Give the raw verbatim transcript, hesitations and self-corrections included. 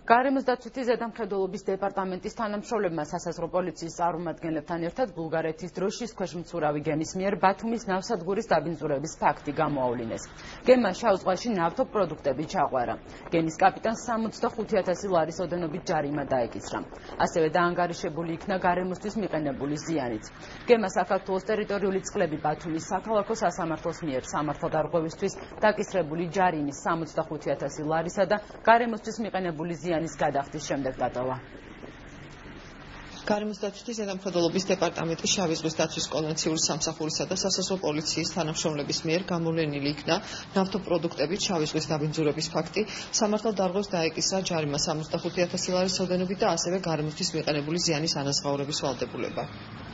გარემოს დაცვითი ზედამხედველობის დეპარტამენტის თანამშრომლებმა სასაზღვრო პოლიციის წარმომადგენლებთან ერთად ბულგარეთის დროშის ქვეშ მცურავი გემის მიერ ბათუმის ნავსადგურის დაბინძურების ფაქტი გამოავლინეს. გემმა შავ ზღვაში ნავთობპროდუქტები ჩაყვარა. გემის კაპიტანს სამოცდახუთი ათასი ლარის ოდენობით ჯარიმა დაეკისრა. ასევე დაანგარიშებული იქნა გარემოსთვის მიყენებული ზიანიც. გემმა საქართველოს ტერიტორიული წყლები ბათუმის საქალაქო სასამართლოს მიერ სამართალდარღვევისთვის დაკისრებული ჯარიმის სამოცდახუთი ათასი ლარისა და გარემოსთვის მიყენებული ზიანის გადახდის შემდეგ დატოვა. გარემოს დაცვითი ზედამხედველობის დეპარტამენტის შავი ზღვის დაცვის კონვენციური სამსახურისა და სასაზღვრო პოლიციის თანამშრომლების მიერ გამოვლენილი იქნა ნავთობპროდუქტებით შავი ზღვის დაბინძურების ფაქტი, სამართალდარღვევს დაეკისრა ჯარიმა სამოცდახუთი ათასი ლარის ოდენობით და ასევე გარემოსთვის მიყენებული ზიანის ანაზღაურების ვალდებულება.